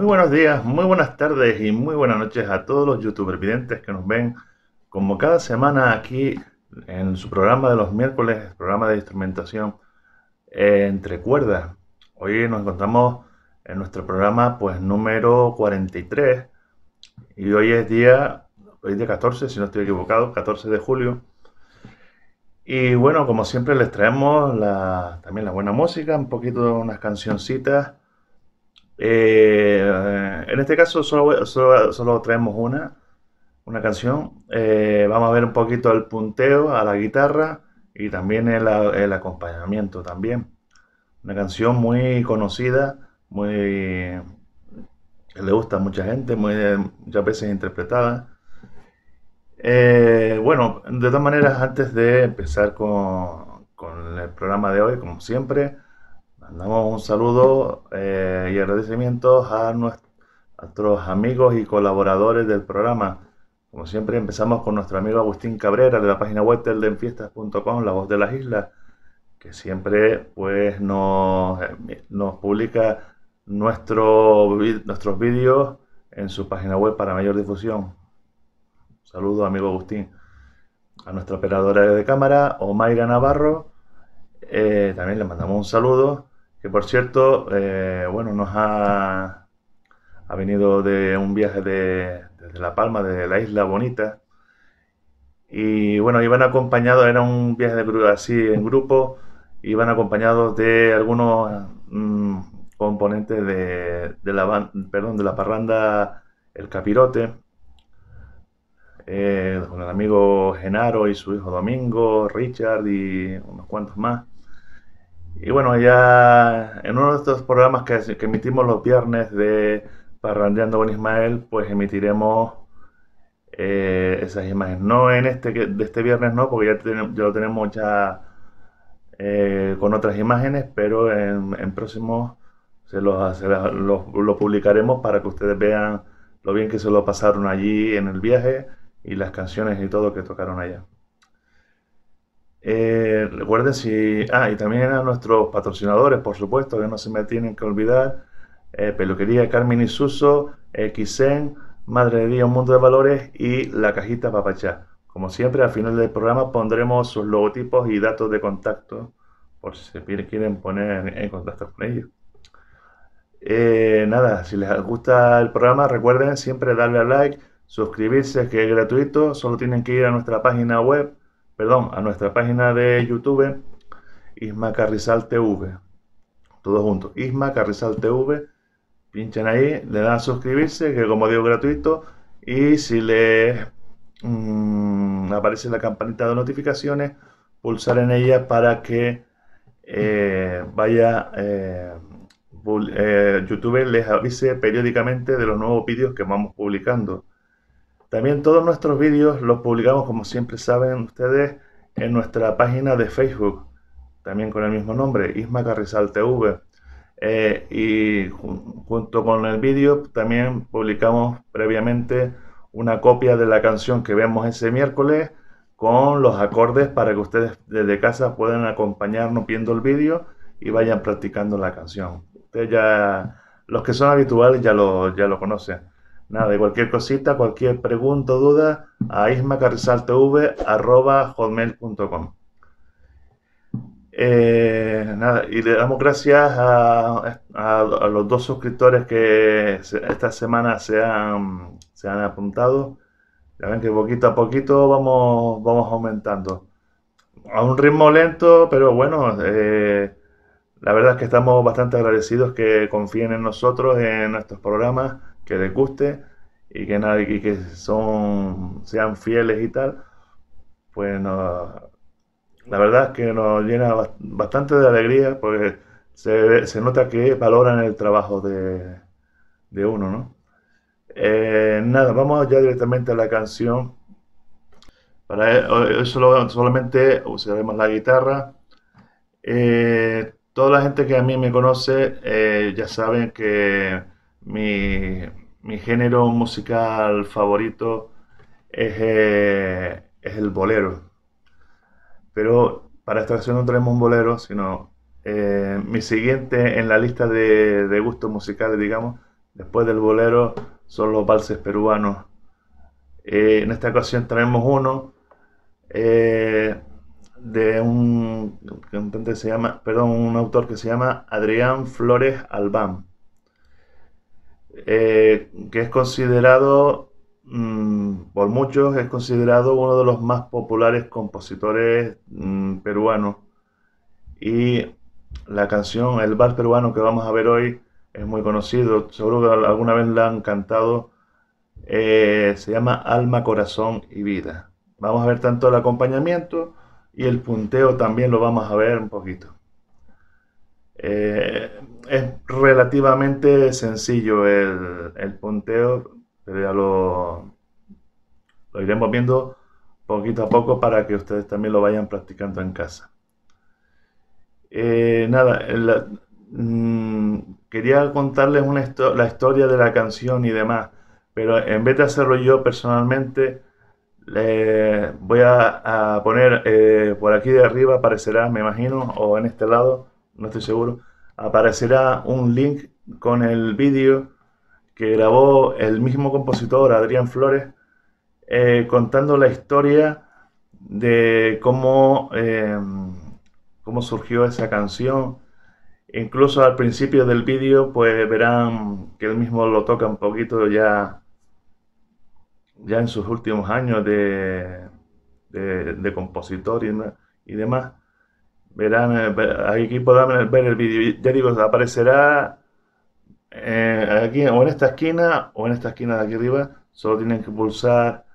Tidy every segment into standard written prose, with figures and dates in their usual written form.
Muy buenos días, muy buenas tardes y muy buenas noches a todos los youtubers videntes que nos ven como cada semana aquí en su programa de los miércoles, programa de instrumentación entre cuerdas. Hoy nos encontramos en nuestro programa pues número 43 y hoy es día 14, si no estoy equivocado, 14 de julio. Y bueno, como siempre les traemos también la buena música, un poquito unas cancioncitas. En este caso solo traemos una canción. Vamos a ver un poquito el punteo a la guitarra y también el acompañamiento también. Una canción muy conocida, que le gusta a mucha gente, muchas veces interpretada. Bueno, de todas maneras, antes de empezar con el programa de hoy, como siempre, mandamos un saludo y agradecimientos a nuestros amigos y colaboradores del programa. Como siempre, empezamos con nuestro amigo Agustín Cabrera de la página web teldenfiestas.com, La Voz de las Islas, que siempre pues nos publica nuestros vídeos en su página web para mayor difusión. Saludos, amigo Agustín. A nuestra operadora de cámara, Omaira Navarro, también le mandamos un saludo, que por cierto, bueno, ha venido de un viaje desde La Palma, de la Isla Bonita, y bueno, iban acompañados, era un viaje así en grupo, iban acompañados de algunos componentes de la parranda El Capirote, con el amigo Genaro y su hijo Domingo, Richard y unos cuantos más. Y bueno, ya en uno de estos programas que emitimos los viernes de Parrandeando con Ismael, pues emitiremos esas imágenes. No en de este viernes, no, porque ya lo tenemos ya con otras imágenes, pero en próximos lo publicaremos para que ustedes vean lo bien que se lo pasaron allí en el viaje y las canciones y todo que tocaron allá. Recuerden y también a nuestros patrocinadores, por supuesto, que no se me tienen que olvidar. Peluquería Carmen y Suso, Xen, Madre de Día, Un Mundo de Valores y La Cajita Papachá. Como siempre, al final del programa pondremos sus logotipos y datos de contacto por si se quieren poner en contacto con ellos. Nada, si les gusta el programa, recuerden siempre darle a like, suscribirse, que es gratuito, solo tienen que ir a nuestra página web, perdón, a nuestra página de YouTube, Isma Carrizal TV, todo junto, Isma Carrizal TV, pinchan ahí, le dan a suscribirse, que como digo, gratuito, y si les aparece la campanita de notificaciones, pulsar en ella para que YouTube les avise periódicamente de los nuevos vídeos que vamos publicando. También todos nuestros vídeos los publicamos, como siempre saben ustedes, en nuestra página de Facebook, también con el mismo nombre, Isma Carrizal TV. Junto con el vídeo también publicamos previamente una copia de la canción que vemos ese miércoles con los acordes para que ustedes desde casa puedan acompañarnos viendo el vídeo y vayan practicando la canción. Ustedes ya, los que son habituales ya lo conocen. Nada, de cualquier cosita, cualquier pregunta o duda, a ismacarrizaltv@hotmail.com. Nada, y le damos gracias a los dos suscriptores que esta semana se han apuntado. Ya ven que poquito a poquito vamos aumentando. A un ritmo lento, pero bueno, la verdad es que estamos bastante agradecidos que confíen en nosotros, en nuestros programas, que les guste y que sean fieles y tal. Pues la verdad es que nos llena bastante de alegría porque se nota que valoran el trabajo de uno, ¿no? Nada, vamos ya directamente a la canción. Hoy solamente usaremos la guitarra. Toda la gente que a mí me conoce ya saben que mi, mi género musical favorito es el bolero. Pero para esta ocasión no tenemos un bolero, sino mi siguiente en la lista de gustos musicales, digamos, después del bolero, son los valses peruanos. En esta ocasión traemos uno de un cantante que se llama, perdón, un autor que se llama Adrián Flores Albán, que es considerado, por muchos, es considerado uno de los más populares compositores peruanos. Y la canción, el vals peruano que vamos a ver hoy, es muy conocido, seguro que alguna vez la han cantado. Se llama Alma, Corazón y Vida. Vamos a ver tanto el acompañamiento y el punteo también lo vamos a ver un poquito. Es relativamente sencillo el punteo, pero ya lo iremos viendo poquito a poco para que ustedes también lo vayan practicando en casa. Nada, quería contarles la historia de la canción y demás, pero en vez de hacerlo yo personalmente, voy a poner por aquí de arriba, aparecerá, me imagino, o en este lado, no estoy seguro, aparecerá un link con el vídeo que grabó el mismo compositor, Adrián Flores, contando la historia de cómo surgió esa canción. Incluso al principio del vídeo, pues verán que él mismo lo toca un poquito ya en sus últimos años de compositor y demás. Verán, aquí podrán ver el vídeo. Ya digo, aparecerá aquí o en esta esquina o en esta esquina de aquí arriba. Solo tienen que pulsar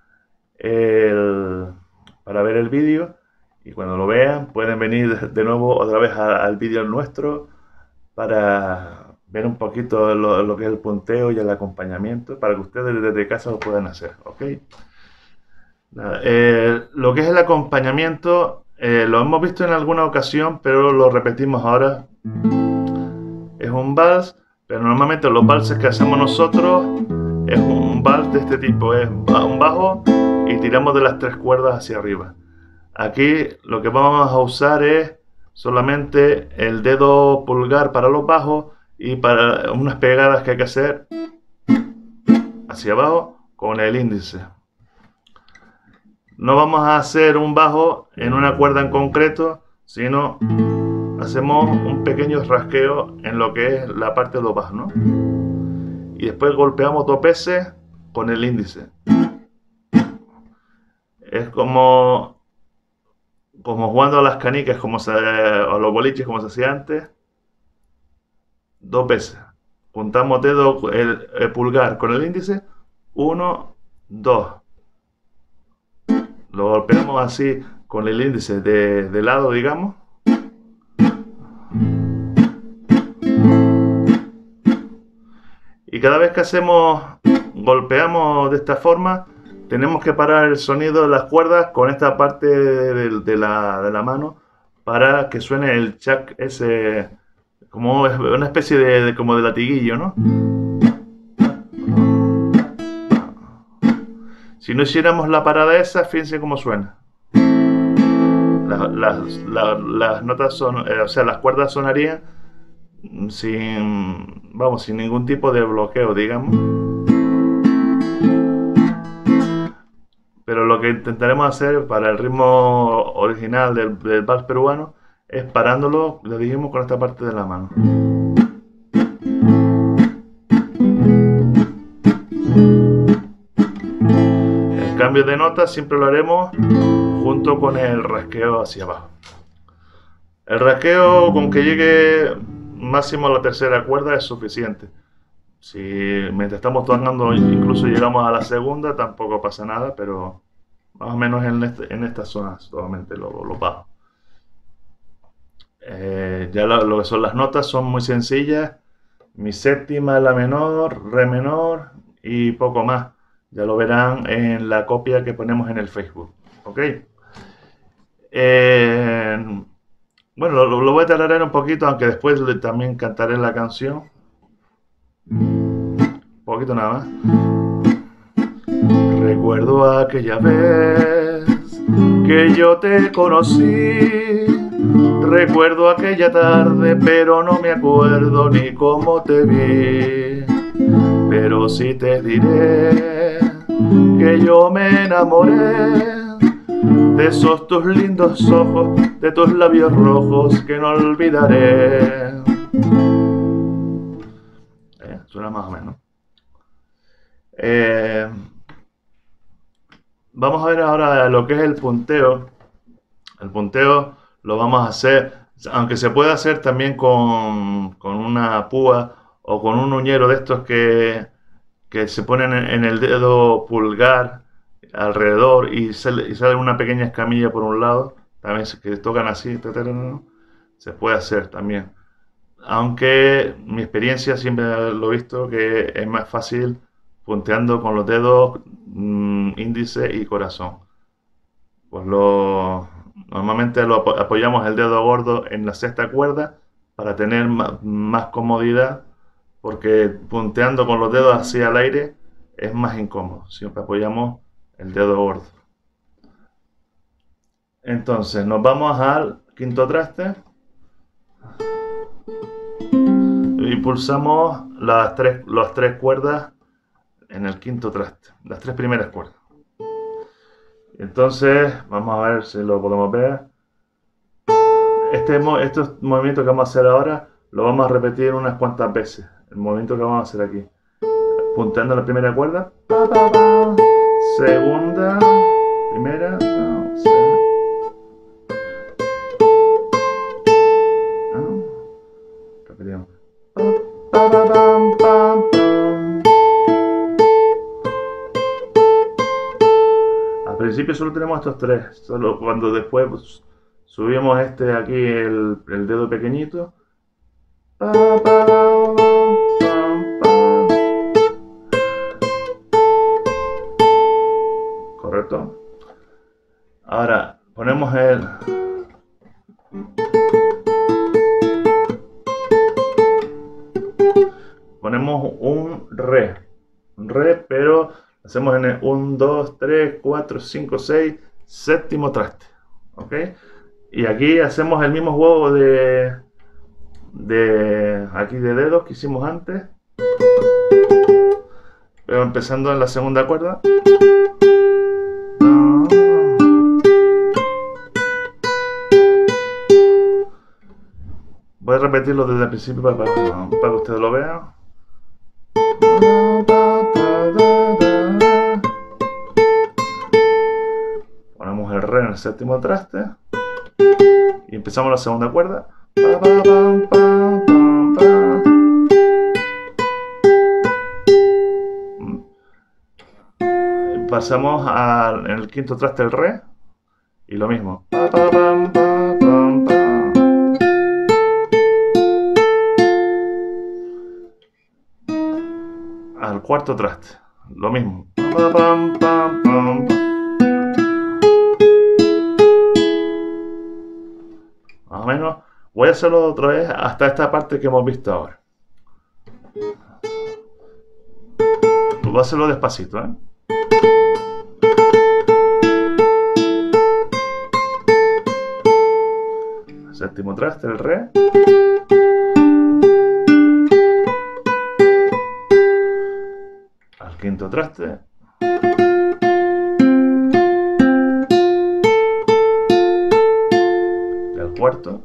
para ver el vídeo, y cuando lo vean pueden venir de nuevo otra vez al vídeo nuestro para ver un poquito lo que es el punteo y el acompañamiento, para que ustedes desde casa lo puedan hacer, ¿ok? Nada, lo que es el acompañamiento lo hemos visto en alguna ocasión, pero lo repetimos ahora. Es un vals, pero normalmente los valses que hacemos nosotros es un vals de este tipo, es un bajo y tiramos de las 3 cuerdas hacia arriba. Aquí lo que vamos a usar es solamente el dedo pulgar para los bajos y para unas pegadas que hay que hacer hacia abajo con el índice. No vamos a hacer un bajo en una cuerda en concreto, sino hacemos un pequeño rasqueo en lo que es la parte de los bajos, ¿no? Y después golpeamos 2 veces con el índice. Es como jugando a las canicas, a los boliches, como se hacía antes. 2 veces. Juntamos dedo, el pulgar con el índice. 1, 2. Lo golpeamos así con el índice de lado, digamos. Y cada vez que golpeamos de esta forma, tenemos que parar el sonido de las cuerdas con esta parte de la mano para que suene el chac ese, como una especie como de latiguillo, ¿no? Si no hiciéramos la parada esa, fíjense cómo suena. Las notas son, o sea, las cuerdas sonarían sin ningún tipo de bloqueo, digamos. Pero lo que intentaremos hacer para el ritmo original del vals peruano es parándolo, lo dijimos, con esta parte de la mano. El cambio de nota siempre lo haremos junto con el rasqueo hacia abajo. El rasqueo, con que llegue máximo a la 3ª cuerda, es suficiente. Si mientras estamos tocando incluso llegamos a la 2ª, tampoco pasa nada, pero más o menos en estas zonas solamente lo bajo. Ya lo que son las notas son muy sencillas. Mi séptima, la menor, re menor y poco más. Ya lo verán en la copia que ponemos en el Facebook. ¿Ok? Bueno, lo voy a tararear un poquito, aunque después también cantaré la canción. Un poquito nada más. Recuerdo aquella vez que yo te conocí. Recuerdo aquella tarde, pero no me acuerdo ni cómo te vi. pero sí te diré que yo me enamoré de esos tus lindos ojos, de tus labios rojos que no olvidaré. Suena más o menos. Vamos a ver ahora lo que es el punteo. El punteo lo vamos a hacer, aunque se puede hacer también con una púa o con un uñero de estos que se ponen en el dedo pulgar alrededor y sale una pequeña escamilla por un lado. También que tocan así, se puede hacer también. Aunque mi experiencia siempre lo he visto que es más fácil punteando con los dedos índice y corazón. Pues normalmente apoyamos el dedo gordo en la sexta cuerda para tener más comodidad, porque punteando con los dedos así al aire es más incómodo. Siempre apoyamos el dedo gordo. Entonces nos vamos al quinto traste y pulsamos las tres cuerdas en el quinto traste, las tres primeras cuerdas. Entonces vamos a ver si lo podemos ver. Estos movimientos que vamos a hacer ahora lo vamos a repetir unas cuantas veces. El movimiento que vamos a hacer aquí, punteando la primera cuerda, segunda, primera, repetimos. Al principio solo tenemos estos tres, solo cuando después pues, subimos aquí el dedo pequeñito. Correcto. Ahora ponemos un re, pero hacemos en el 1, 2, 3, 4, 5, 6, séptimo traste, ¿ok? Y aquí hacemos el mismo juego de dedos que hicimos antes, pero empezando en la segunda cuerda. Voy a repetirlo desde el principio para que ustedes lo vean. Ponemos el re en el séptimo traste y empezamos la segunda cuerda. Pasamos en el quinto traste el re y lo mismo. Al cuarto traste, lo mismo. Más o menos. Voy a hacerlo otra vez hasta esta parte que hemos visto ahora. Voy a hacerlo despacito, ¿eh? Séptimo traste, el re. Al quinto traste. Y al cuarto.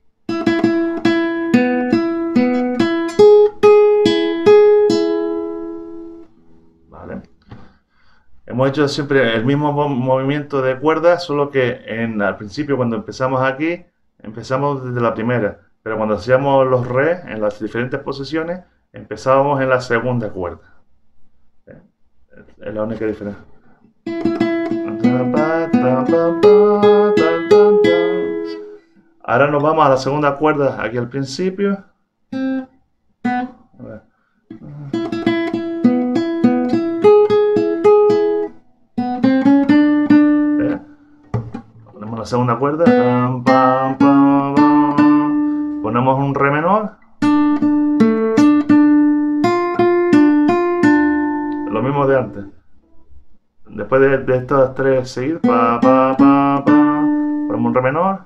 Vale. Hemos hecho siempre el mismo movimiento de cuerdas, solo que al principio cuando empezamos aquí, empezamos desde la primera, pero cuando hacíamos los re en las diferentes posiciones, empezábamos en la segunda cuerda. Es la única diferencia. Ahora nos vamos a la segunda cuerda aquí al principio. Ponemos la segunda cuerda. Ponemos un re menor. Lo mismo de antes. Después de estas tres seguidas, ponemos un re menor.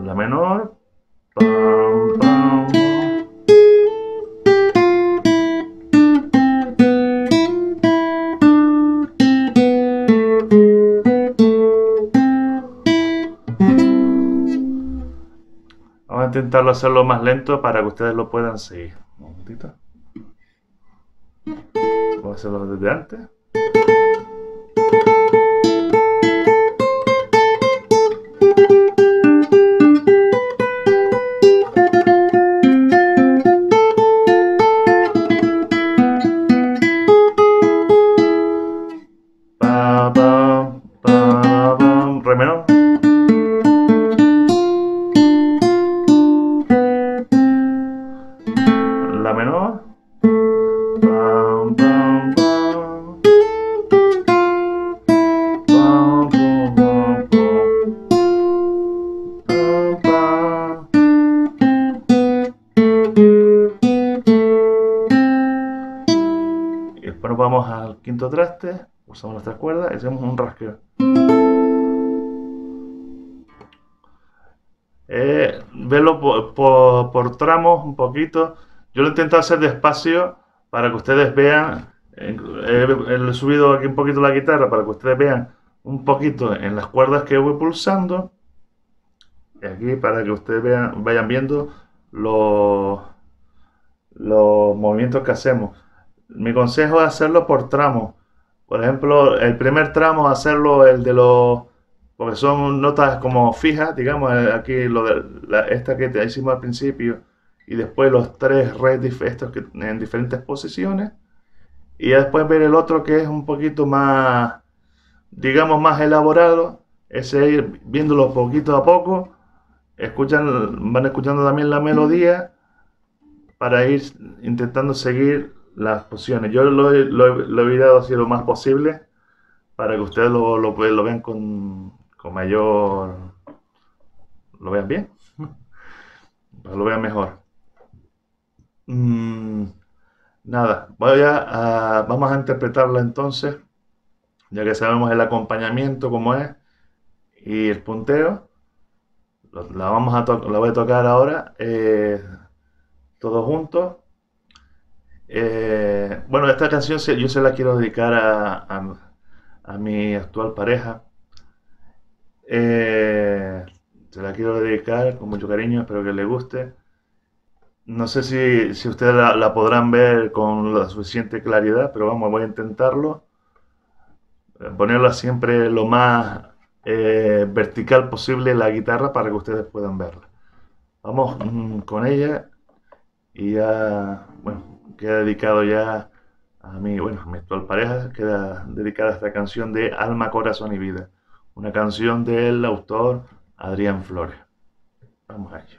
la menor, pam, pam. Vamos a intentarlo hacerlo más lento para que ustedes lo puedan seguir. Un momentito. Vamos a hacerlo desde antes. Pa, pa, pa, pa, re menor. La menor. Pam, pam, pam. Pam, pam, pam, pam. Pam, pam. Y después nos vamos al quinto traste, usamos las tres cuerdas y hacemos un rasgueo. Verlo por tramos un poquito. Yo lo he intentado hacer despacio para que ustedes vean. He subido aquí un poquito la guitarra para que ustedes vean un poquito en las cuerdas que voy pulsando. Y aquí para que ustedes vayan viendo los movimientos que hacemos. Mi consejo es hacerlo por tramos. Por ejemplo, el primer tramo hacerlo el de los... porque son notas como fijas, digamos, aquí esta que hicimos al principio, y después los tres re estos que en diferentes posiciones, y después ver el otro que es un poquito más, digamos, más elaborado, ese ir viéndolo poquito a poco, van escuchando también la melodía para ir intentando seguir las posiciones. Yo lo he evitado así lo más posible para que ustedes lo vean con mayor... lo vean bien, para que lo vean mejor. Nada, vamos a interpretarla entonces, ya que sabemos el acompañamiento como es y el punteo. La voy a tocar ahora todos juntos. Bueno, esta canción yo se la quiero dedicar a mi actual pareja. Se la quiero dedicar con mucho cariño, espero que le guste. No sé si ustedes la podrán ver con la suficiente claridad, pero vamos, voy a intentarlo. Ponerla siempre lo más vertical posible la guitarra para que ustedes puedan verla. Vamos con ella y ya, bueno, queda dedicado ya a mi actual pareja, queda dedicada a esta canción de Alma, Corazón y Vida. Una canción del autor Adrián Flores. Vamos a ello.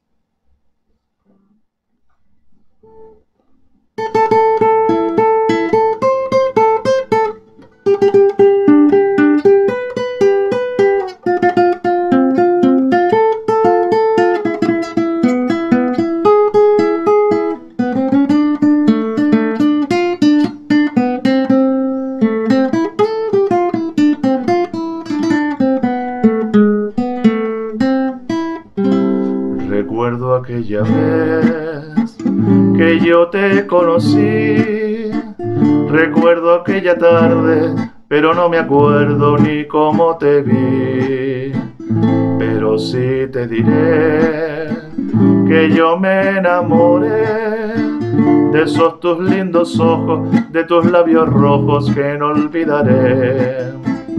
Recuerdo aquella vez que yo te conocí, recuerdo aquella tarde, pero no me acuerdo ni cómo te vi. Pero sí te diré que yo me enamoré de esos tus lindos ojos, de tus labios rojos que no olvidaré.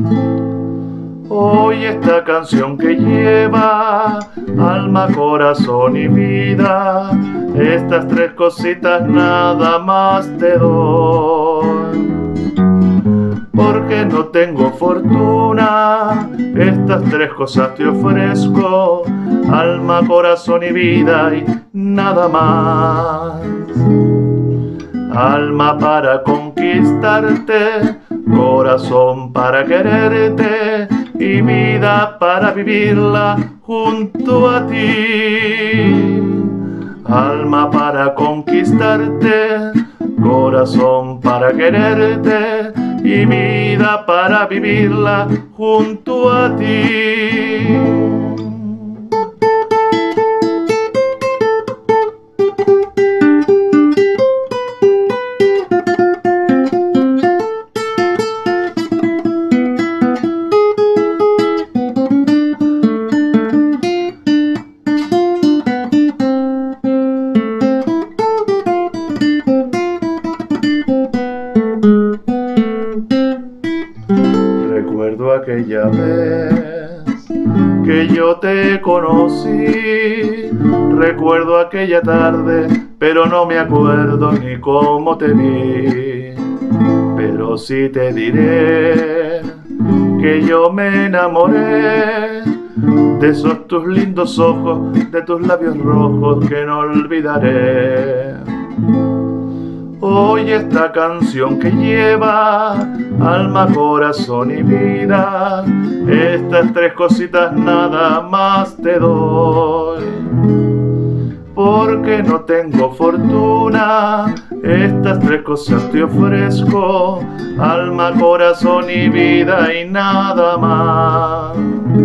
Hoy esta canción que lleva alma, corazón y vida, estas tres cositas nada más te doy. Porque no tengo fortuna, estas tres cosas te ofrezco, alma, corazón y vida y nada más. Alma para conquistarte, corazón para quererte y vida para vivirla junto a ti. Alma para conquistarte, corazón para quererte y vida para vivirla junto a ti. yo te conocí. Recuerdo aquella tarde, pero no me acuerdo ni cómo te vi. Pero sí te diré que yo me enamoré de esos tus lindos ojos, de tus labios rojos que no olvidaré. Oye esta canción que lleva alma, corazón y vida. Estas tres cositas nada más te doy. Porque no tengo fortuna, estas tres cosas te ofrezco. Alma, corazón y vida y nada más.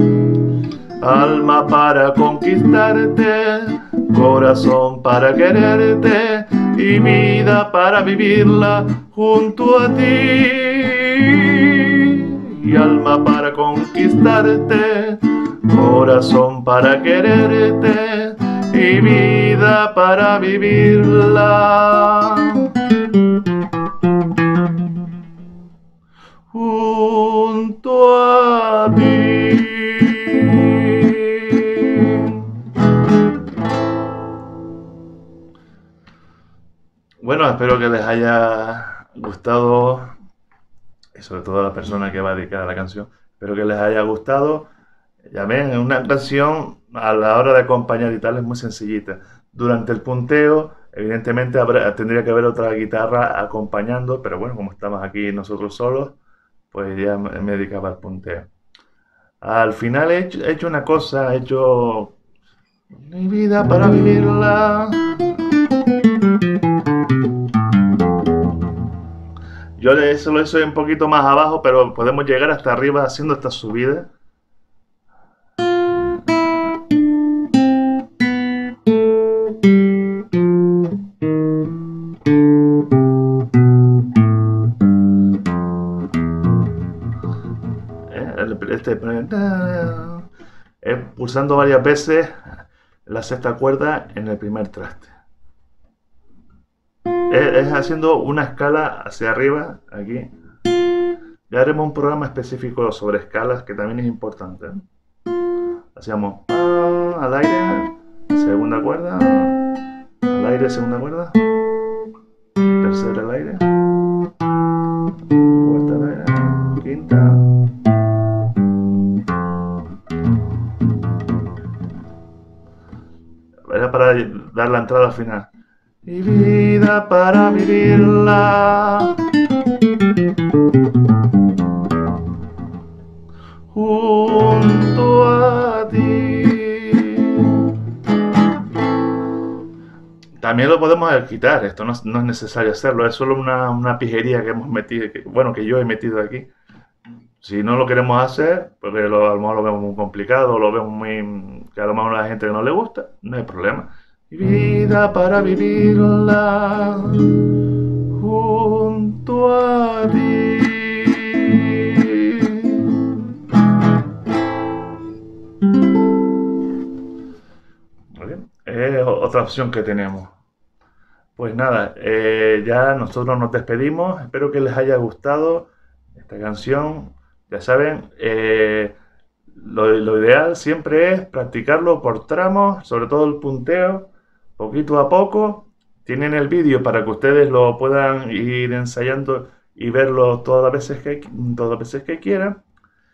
Alma para conquistarte, corazón para quererte y vida para vivirla junto a ti. Y alma para conquistarte, corazón para quererte y vida para vivirla junto a ti. Bueno, espero que les haya gustado, y sobre todo a la persona que va a dedicar a la canción, espero que les haya gustado. Ya ven, una canción a la hora de acompañar y tal es muy sencillita. Durante el punteo, evidentemente tendría que haber otra guitarra acompañando, pero bueno, como estamos aquí nosotros solos, pues ya me dedicaba al punteo. Al final he hecho una cosa, he hecho mi vida para vivirla. Yo eso lo hice un poquito más abajo, pero podemos llegar hasta arriba haciendo esta subida. Este, pulsando varias veces la sexta cuerda en el primer traste. Es haciendo una escala hacia arriba, aquí. Ya haremos un programa específico sobre escalas que también es importante. Hacíamos al aire, segunda cuerda, al aire, segunda cuerda, tercera al aire, cuarta al aire, quinta. Era para dar la entrada al final. Y vida para vivirla junto a ti. También lo podemos quitar, esto no es necesario hacerlo, es solo una pijería que hemos metido, que yo he metido aquí. Si no lo queremos hacer, porque a lo mejor lo vemos muy complicado, lo vemos muy, que a lo mejor a la gente que no le gusta, no hay problema. Vida para vivirla junto a ti. Es otra opción que tenemos. Pues nada, ya nosotros nos despedimos. Espero que les haya gustado esta canción. Ya saben, lo ideal siempre es practicarlo por tramos, sobre todo el punteo, poquito a poco. Tienen el vídeo para que ustedes lo puedan ir ensayando y verlo todas las veces que quieran.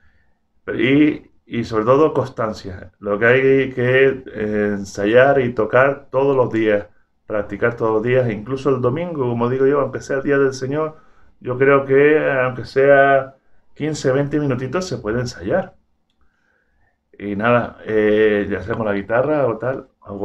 Y sobre todo constancia. Lo que hay que ensayar y tocar todos los días, practicar todos los días, incluso el domingo, como digo yo, aunque sea el Día del Señor, yo creo que aunque sea 15, 20 minutitos se puede ensayar. Y nada, ya sea con la guitarra o tal, o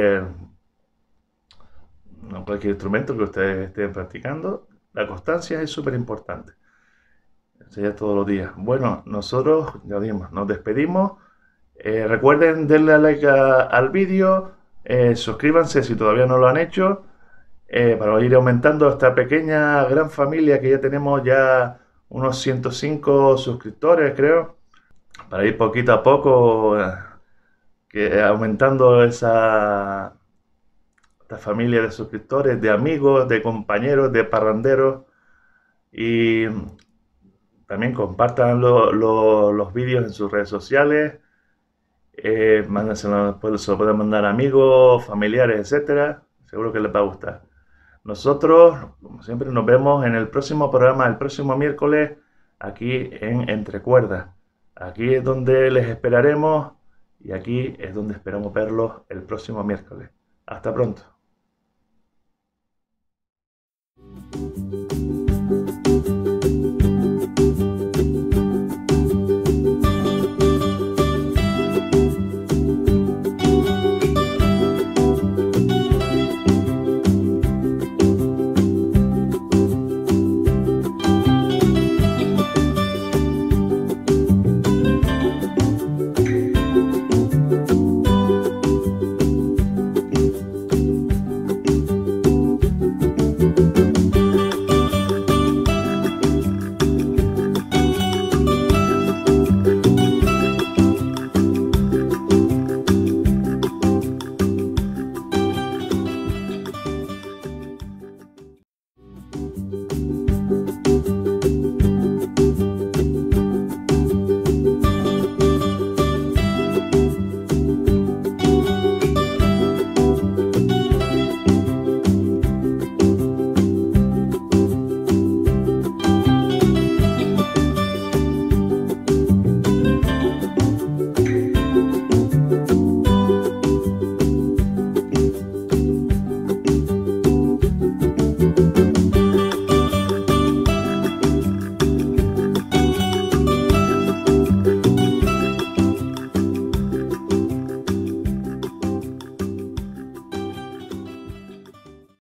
cualquier instrumento que ustedes estén practicando, la constancia es súper importante. Ensayar todos los días. Bueno, nosotros, ya dijimos, nos despedimos. Recuerden darle a like al vídeo, suscríbanse si todavía no lo han hecho, para ir aumentando esta pequeña gran familia que ya tenemos ya unos 105 suscriptores, creo, para ir poquito a poco aumentando esta familia de suscriptores, de amigos, de compañeros, de parranderos. Y también compartan los vídeos en sus redes sociales. Se lo pueden mandar a amigos, familiares, etcétera. Seguro que les va a gustar. Nosotros, como siempre, nos vemos en el próximo programa, el próximo miércoles, aquí en Entre Cuerdas. Aquí es donde les esperaremos y aquí es donde esperamos verlos el próximo miércoles. Hasta pronto.